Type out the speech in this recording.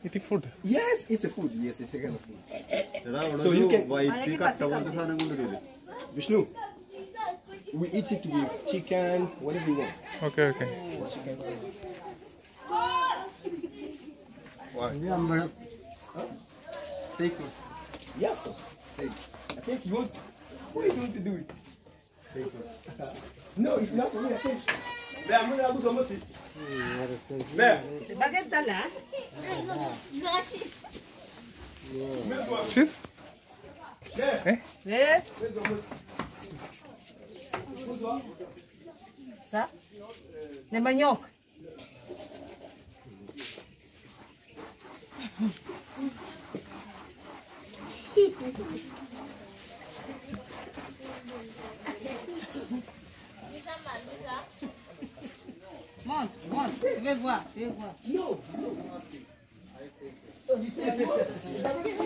Eating food? Yes, it's a food. Yes, it's a kind of food. So you can... Vishnu, we eat it with chicken, whatever you want. Okay, okay. Chicken. Take it. Yeah, of course. I think you want... What do you want to do it? Take it. No, it's not for me. I think... I'm going to go to the Bakit tala? Cheese? Eh? Eh? Sa? De manioc. Monte, monte, viens voir, viens voir. No, no.